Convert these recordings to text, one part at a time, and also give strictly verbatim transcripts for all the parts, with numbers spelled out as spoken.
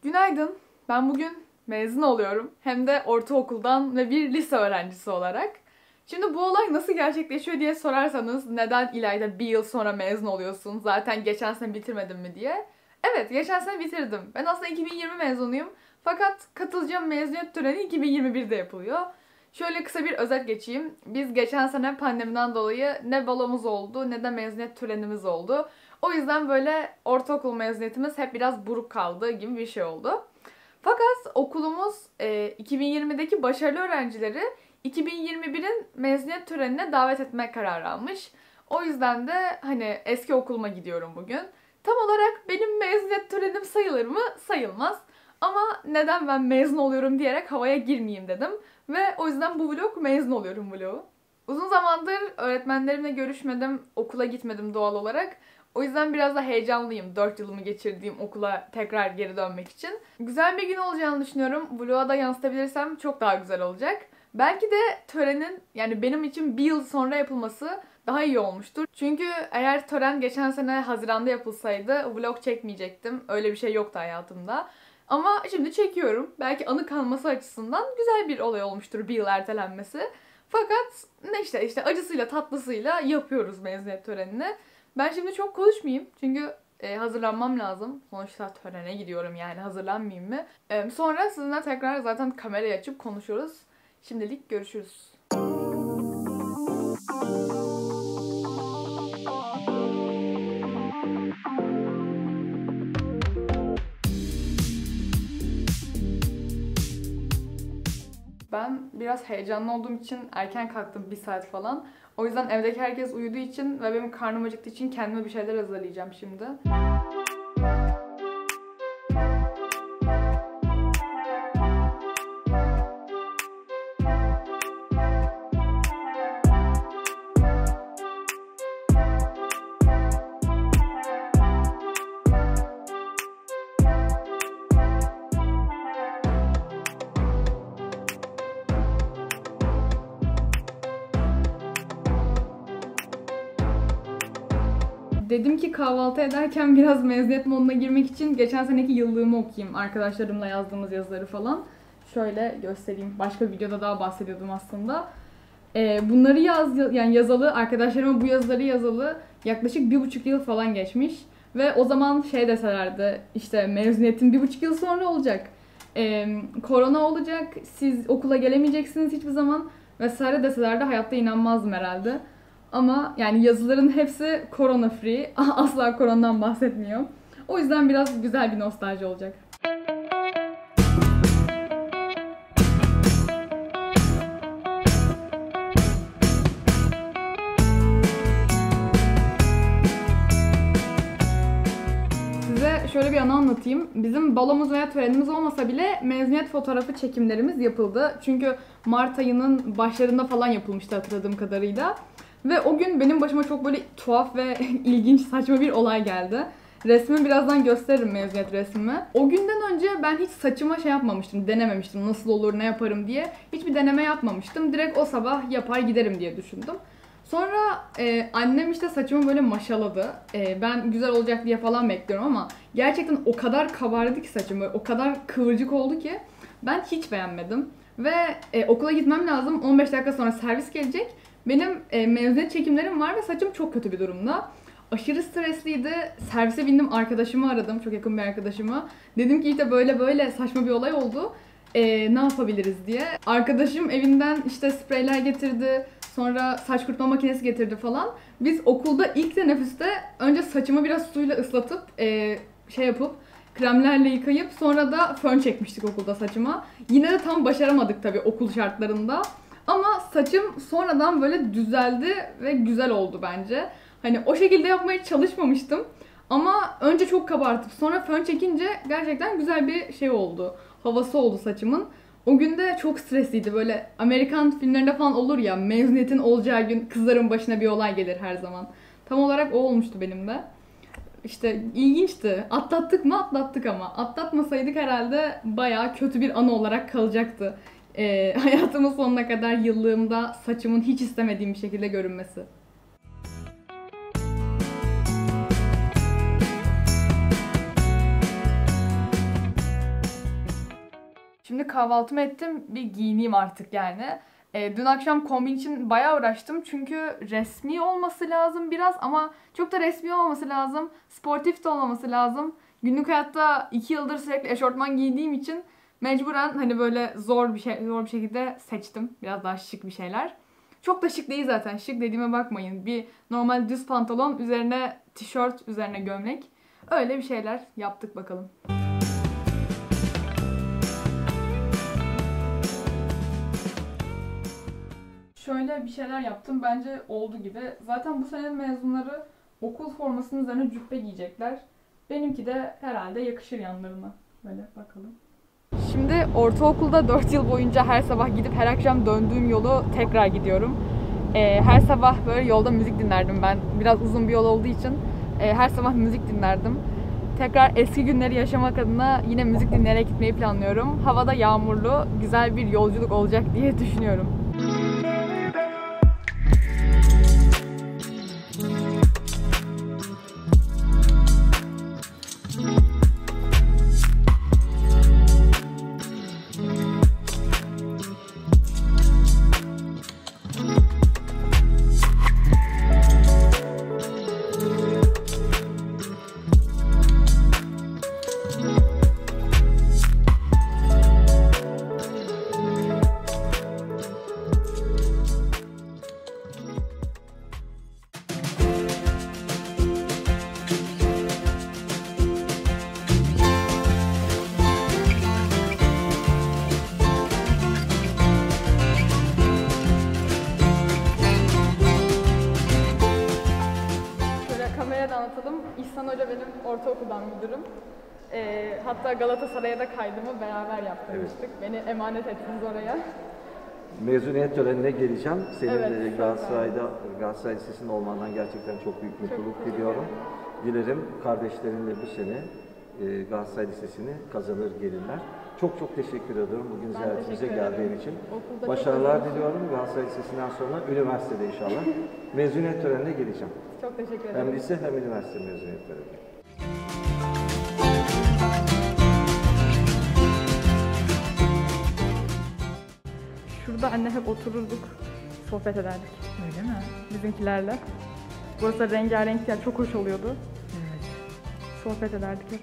Günaydın. Ben bugün mezun oluyorum. Hem de ortaokuldan ve bir lise öğrencisi olarak. Şimdi bu olay nasıl gerçekleşiyor diye sorarsanız neden İlayda bir yıl sonra mezun oluyorsun? Zaten geçen sene bitirmedin mi diye. Evet, geçen sene bitirdim. Ben aslında iki bin yirmi mezunuyum. Fakat katılacağım mezuniyet töreni iki bin yirmi birde yapılıyor. Şöyle kısa bir özet geçeyim. Biz geçen sene pandemiden dolayı ne balomuz oldu ne de mezuniyet törenimiz oldu. O yüzden böyle ortaokul mezuniyetimiz hep biraz buruk kaldı gibi bir şey oldu. Fakat okulumuz e, iki bin yirmideki başarılı öğrencileri iki bin yirmi birin mezuniyet törenine davet etme kararı almış. O yüzden de hani eski okuluma gidiyorum bugün. Tam olarak benim mezuniyet törenim sayılır mı? Sayılmaz. Ama neden ben mezun oluyorum diyerek havaya girmeyeyim dedim. Ve o yüzden bu vlog mezun oluyorum vlogu. Uzun zamandır öğretmenlerimle görüşmedim, okula gitmedim doğal olarak. O yüzden biraz da heyecanlıyım dört yılımı geçirdiğim okula tekrar geri dönmek için. Güzel bir gün olacağını düşünüyorum. Vloga da yansıtabilirsem çok daha güzel olacak. Belki de törenin yani benim için bir yıl sonra yapılması daha iyi olmuştur. Çünkü eğer tören geçen sene Haziran'da yapılsaydı vlog çekmeyecektim. Öyle bir şey yoktu hayatımda. Ama şimdi çekiyorum. Belki anı kalması açısından güzel bir olay olmuştur bir yıl ertelenmesi. Fakat ne işte işte acısıyla tatlısıyla yapıyoruz mezuniyet törenini. Ben şimdi çok konuşmayayım çünkü e, hazırlanmam lazım. Sonuçta törene gidiyorum yani hazırlanmayayım mı? E, sonra sizinle tekrar zaten kamerayı açıp konuşuruz. Şimdilik görüşürüz. Ben biraz heyecanlı olduğum için erken kalktım bir saat falan. O yüzden evdeki herkes uyuduğu için ve benim karnım acıktığı için kendime bir şeyler hazırlayacağım şimdi. Dedim ki kahvaltı ederken biraz mezuniyet moduna girmek için geçen seneki yıllığımı okuyayım. Arkadaşlarımla yazdığımız yazıları falan. Şöyle göstereyim. Başka bir videoda daha bahsediyordum aslında. Ee, bunları yaz, yani yazalı, arkadaşlarıma bu yazıları yazalı yaklaşık bir buçuk yıl falan geçmiş. Ve o zaman şey deselerdi, işte mezuniyetin bir buçuk yıl sonra olacak. Ee, korona olacak, siz okula gelemeyeceksiniz hiçbir zaman vesaire deselerdi hayatta inanmazdım herhalde. Ama yani yazıların hepsi korona free. Asla koronadan bahsetmiyor. O yüzden biraz güzel bir nostalji olacak. Size şöyle bir anı anlatayım. Bizim balomuz veya törenimiz olmasa bile mezuniyet fotoğrafı çekimlerimiz yapıldı. Çünkü Mart ayının başlarında falan yapılmıştı hatırladığım kadarıyla. Ve o gün benim başıma çok böyle tuhaf ve ilginç, saçma bir olay geldi. Resmimi birazdan gösteririm, mezuniyet resmimi. O günden önce ben hiç saçıma şey yapmamıştım, denememiştim. Nasıl olur, ne yaparım diye. Hiçbir deneme yapmamıştım. Direkt o sabah yapar giderim diye düşündüm. Sonra e, annem işte saçımı böyle maşaladı. E, ben güzel olacak diye falan bekliyorum ama gerçekten o kadar kabardı ki saçım, böyle o kadar kıvırcık oldu ki ben hiç beğenmedim. Ve e, okula gitmem lazım. on beş dakika sonra servis gelecek. Benim e, mezuniyet çekimlerim var ve saçım çok kötü bir durumda. Aşırı stresliydi. Servise bindim, arkadaşımı aradım. Çok yakın bir arkadaşımı. Dedim ki işte böyle böyle saçma bir olay oldu. E, ne yapabiliriz diye. Arkadaşım evinden işte spreyler getirdi. Sonra saç kurutma makinesi getirdi falan. Biz okulda ilk teneffüste önce saçımı biraz suyla ıslatıp e, şey yapıp kremlerle yıkayıp sonra da fön çekmiştik okulda saçıma. Yine de tam başaramadık tabii okul şartlarında. Ama saçım sonradan böyle düzeldi ve güzel oldu bence. Hani o şekilde yapmaya çalışmamıştım. Ama önce çok kabartıp sonra fön çekince gerçekten güzel bir şey oldu. Havası oldu saçımın. O gün de çok stresliydi. Böyle Amerikan filmlerinde falan olur ya, mezuniyetin olacağı gün kızların başına bir olay gelir her zaman. Tam olarak o olmuştu benim de. İşte ilginçti. Atlattık mı? Atlattık ama. Atlatmasaydık herhalde bayağı kötü bir anı olarak kalacaktı. E, hayatımın sonuna kadar yıllığımda saçımın hiç istemediğim bir şekilde görünmesi. Şimdi kahvaltımı ettim, bir giyineyim artık yani. E, dün akşam kombin için bayağı uğraştım çünkü resmi olması lazım biraz ama çok da resmi olmaması lazım. Sportif de olmaması lazım. Günlük hayatta iki yıldır sürekli eşortman giydiğim için mecburen hani böyle zor bir şey zor bir şekilde seçtim. Biraz daha şık bir şeyler. Çok da şık değil zaten. Şık dediğime bakmayın. Bir normal düz pantolon, üzerine tişört, üzerine gömlek. Öyle bir şeyler yaptık bakalım. Şöyle bir şeyler yaptım. Bence oldu gibi. Zaten bu sene mezunları okul formasının üzerine cübbe giyecekler. Benimki de herhalde yakışır yanlarına. Böyle bakalım. Şimdi ortaokulda dört yıl boyunca her sabah gidip her akşam döndüğüm yolu tekrar gidiyorum. Ee, her sabah böyle yolda müzik dinlerdim ben. Biraz uzun bir yol olduğu için e, her sabah müzik dinlerdim. Tekrar eski günleri yaşamak adına yine müzik dinleyerek gitmeyi planlıyorum. Havada yağmurlu, güzel bir yolculuk olacak diye düşünüyorum. Anlatalım. İhsan Hoca benim ortaokuldan müdürüm. E, hatta Galatasaray'a da kaydımı beraber yaptırmıştık. Evet. Beni emanet ettiniz oraya. Mezuniyet törenine geleceğim. Senin evet, Galatasaray'da, Galatasaray Lisesi'nde olmandan gerçekten çok büyük mutluluk çok diliyorum. Dilerim kardeşlerin de bu sene e, Galatasaray Lisesi'ni kazanır gelirler. Çok çok teşekkür ediyorum bugün ben ziyaretimize geldiğin için. Okulda başarılar diliyorum. Galatasaray Lisesi'nden sonra üniversitede inşallah mezuniyet törenine geleceğim. Çok teşekkür ederim. Hem lise hem üniversite mezuniyet töreni. Şurada anne hep otururduk, sohbet ederdik. Öyle mi? Bizimkilerle. Burası da rengarenk yer, çok hoş oluyordu. Evet. Sohbet ederdik hep.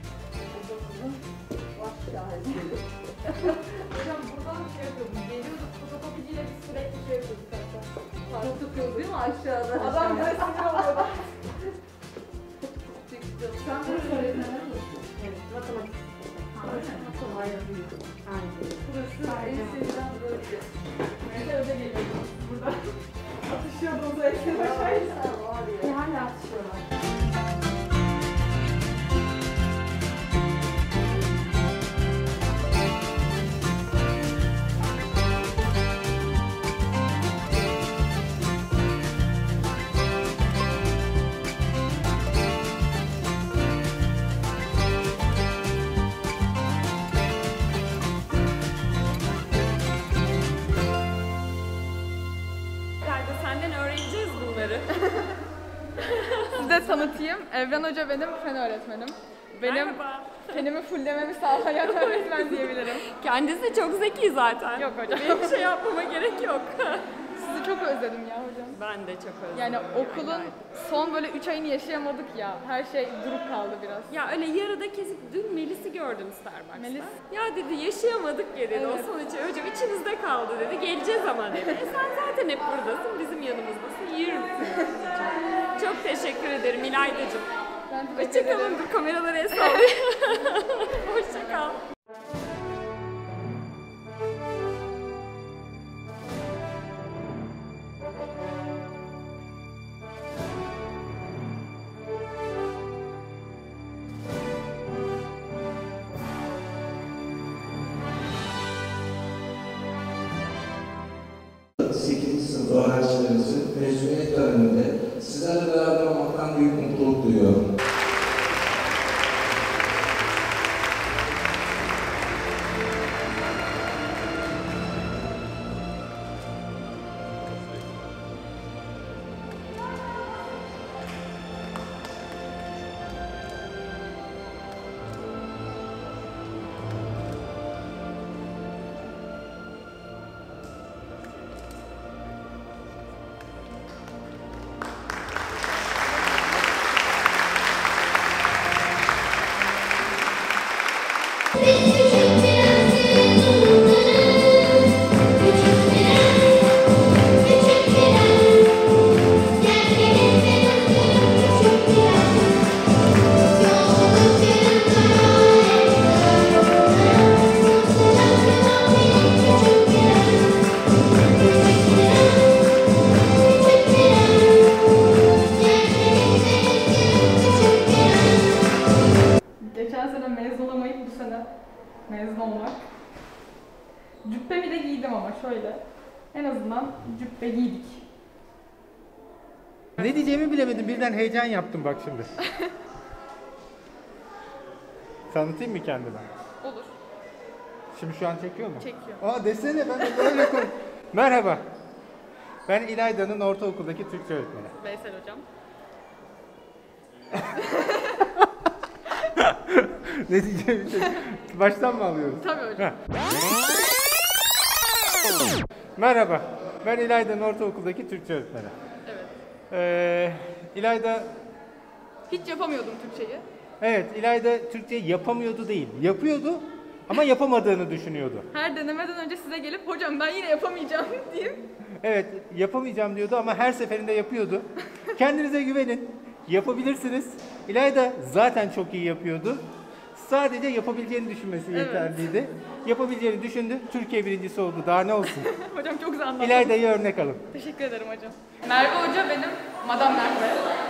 Hocam buradan şey yapıyordum, geliyorduk fotokopiciyle biz sürekli şey yapıyorduk hatta. Çok tutuyoruz değil mi aşağıda? Adam böyle sinir oluyordu. Sen burası öğretmen misin? Evet, matematik. Matematik. Aynen. Burası en sevilen bölge. Mesela öyle geliyordu burada. Atışıyordu o zevkle başarıyla. Ne hala atışıyorlar. Size tanıtayım. Evren Hoca benim fen öğretmenim. Benim Merhaba. Fenimi fullememi sağlayan öğretmen diyebilirim. Kendisi çok zeki zaten. Yok hocam. Benim şey yapmama gerek yok. Sizi çok özledim ya hocam. Ben de çok özledim. Yani okulun yani. Son böyle üç ayını yaşayamadık ya. Her şey durup kaldı biraz. Ya öyle yarıda kesip dün Melis'i gördüm Starbucks'ta. Melis. Ya dedi yaşayamadık ya dedi. Evet. O son üç ay hocam içinizde kaldı dedi. Geleceğiz ama dedi. E sen zaten hep buradasın, bizim yanımızdasın. Yürür müsün? Çok teşekkür ederim İlayda'cığım. Hoşçakalın. Dur kameraları el sallayayım. Hoşçakal. sekizinci sınıf öğrencilerimizin mezuniyet töreninde sizlerle beraber olmaktan büyük mutluluk duyuyorum. mezun olmak. Cübbemi de giydim ama şöyle. En azından cübbe giydik. Ne diyeceğimi bilemedim. Birden heyecan yaptım bak şimdi. Tanıtayım mı kendimi? Olur. Şimdi şu an çekiyor mu? Çekiyor. Aa desene ben de böyle konuş. Merhaba. Ben İlayda'nın ortaokuldaki Türkçe öğretmeni. Veysel hocam. Ne diyeceğimi şey. Baştan mı alıyoruz? Tabii hocam. Heh. Merhaba. Ben İlayda'nın ortaokuldaki Türkçe öğretmeni. Evet. Ee, İlayda Hiç yapamıyordum Türkçeyi. Evet, İlayda Türkçe yapamıyordu değil, yapıyordu ama yapamadığını düşünüyordu. Her denemeden önce size gelip hocam ben yine yapamayacağım diyeyim. Evet, yapamayacağım diyordu ama her seferinde yapıyordu. Kendinize güvenin, yapabilirsiniz. İlayda zaten çok iyi yapıyordu. Sadece yapabileceğini düşünmesi Evet. yeterliydi. Yapabileceğini düşündü, Türkiye birincisi oldu. Daha ne olsun? Hocam çok güzel anlattınız. İlayda'yı örnek alın. Teşekkür ederim hocam. Merve Hoca benim, Madame Merve.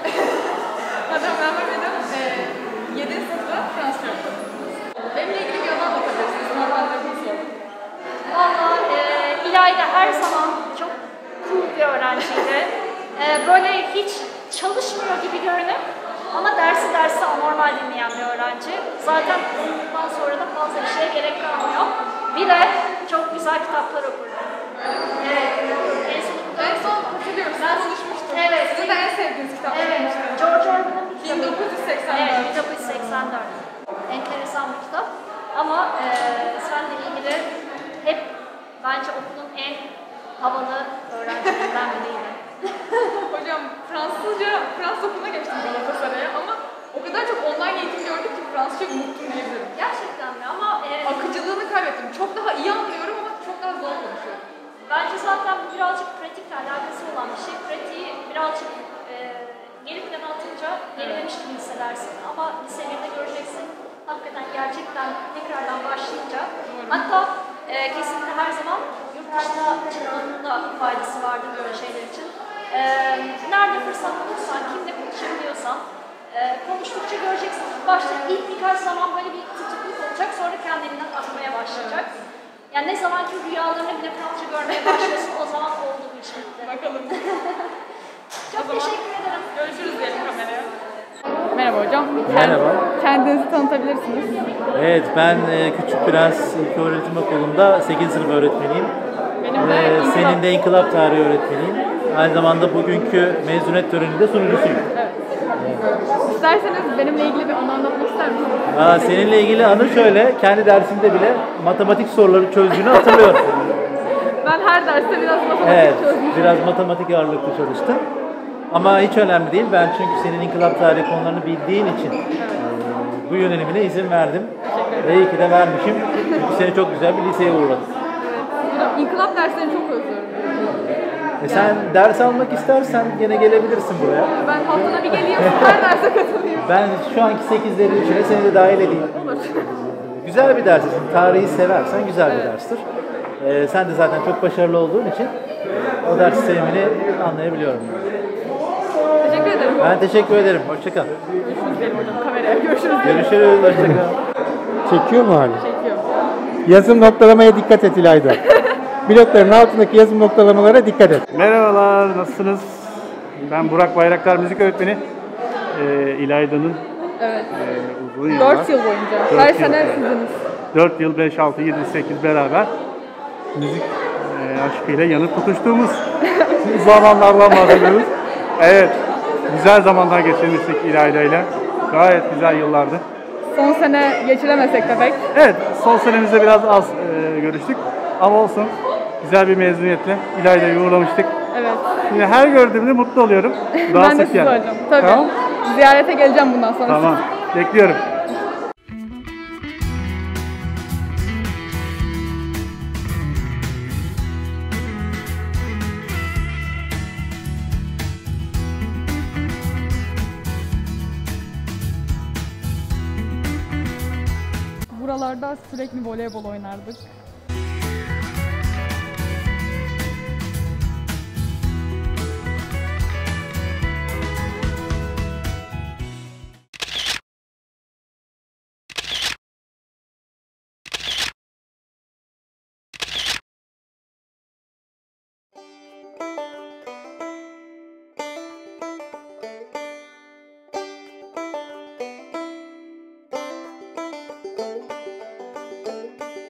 Madame Merve benim e, yedinci sınıfta Fransızca öğretmenim. Benimle ilgili bir anı anlatabilirsiniz. Normalde bunu sorun. Valla e, İlayda her zaman çok cool bir öğrenciydi. E, böyle hiç çalışmıyor gibi görünüp ama dersi dersi anormal dinleyen bir öğrenci. Zaten bundan sonra da fazla bir şeye gerek kalmıyor. Bir de çok güzel kitaplar okurdu. Evet. En son, En son hatırlıyorum, ben konuşmuştum. Evet. Sizin de en sevdiğiniz kitap evet. demiştim. George Orwell'ın bir kitabı. bin dokuz yüz seksen dört. Evet, bin dokuz yüz seksen dört. Enteresan bir kitap. Ama e, seninle ilgili hep bence okulun en havalı öğrencilerinden biriydi. Hocam Fransızca, Fransız okuluna geçtim Galatasaray'a ama o kadar çok online eğitim gördük ki Fransızca unuttum diyebilirim. Gerçekten mi? Ama e, Akıcılığını kaybettim. Çok daha iyi anlıyorum ama çok daha zor konuşuyorum. bence zaten bu birazcık pratikle alakası olan bir şey. Pratiği birazcık e, geri plana atınca gerilemiş gibi hissedersin. Ama lise birde göreceksin. Hakikaten gerçekten tekrardan başlayınca. Hatta e, kesinlikle her zaman yurt dışına çıkmanın da faydası vardır böyle şeyler için. E, nerede fırsat bulursan, kimle konuşabiliyorsan e, konuştukça göreceksin. Başta ilk birkaç zaman böyle bir tutukluk olacak, sonra kendinden akmaya başlayacak. Yani ne zaman ki rüyalarını bile Fransızca görmeye başlıyorsun, o zaman oldu bu iş bitti. Bakalım. Çok teşekkür ederim. Görüşürüz diyelim kameraya. Merhaba hocam. Merhaba. Kendinizi tanıtabilirsiniz. Evet, ben e, Küçük Prens İlköğretim Okulu'nda sekizinci sınıf öğretmeniyim. Benim de Ee, İnkılap- senin de İnkılap Tarihi öğretmeniyim. Aynı zamanda bugünkü mezuniyet töreninde sunucusuyum. İsterseniz benimle ilgili bir anı anlatmak ister misiniz? Aa, seninle ilgili anı şöyle, kendi dersimde bile matematik soruları çözdüğünü hatırlıyorum. Ben her derste biraz matematik Evet, çözmüşüm. biraz matematik ağırlıklı çalıştım. Ama hiç önemli değil, ben çünkü senin İnkılap Tarihi konularını bildiğin için e, bu yönelimine izin verdim. Ve iyi ki de vermişim. Çünkü seni çok güzel bir liseye uğurladım. Hocam İnkılap derslerini çok özlüyorum. E sen ders almak istersen gene gelebilirsin buraya. Ben haftada bir geleyim, her derse katılayım. Ben şu anki sekizlerin içine seni de dahil edeyim. Olur. Güzel bir ders için, tarihi seversen güzel bir derstir. Ee, sen de zaten çok başarılı olduğun için o ders sevimini anlayabiliyorum. Teşekkür ederim. Ben teşekkür ederim. Hoşça kal. Görüşürüz diyelim hocam kameraya. Görüşürüz. Görüşürüz. Hoşça kal. Çekiyor mu hala? Çekiyor. Yazım noktalamaya dikkat et İlayda. Blokların altındaki yazım noktalamalara dikkat et. Merhabalar, nasılsınız? Ben Burak Bayraktar, müzik öğretmeni. Ee, İlayda'nın Evet. e, uzun yıllar. dört yıl boyunca. Dört Her yıl, sene evet. siziniz. dört yıl, beş, altı, yedi, sekiz beraber müzik e, aşkıyla yanıp tutuştuğumuz zamanlardan bahsediyoruz. Evet, güzel zamanlar geçirmiştik İlayda'yla. Gayet güzel yıllardı. Son sene geçiremesek de pek. Evet, son senemizde biraz az e, görüştük ama olsun. Güzel bir mezuniyetle İlayda'yı uğurlamıştık. Evet. Şimdi her gördüğümde mutlu oluyorum. Daha Ben de sık sizi yani. hocam. Tabii. Tamam. Ziyarete geleceğim bundan sonra. Tamam. Bekliyorum. Buralarda sürekli voleybol oynardık.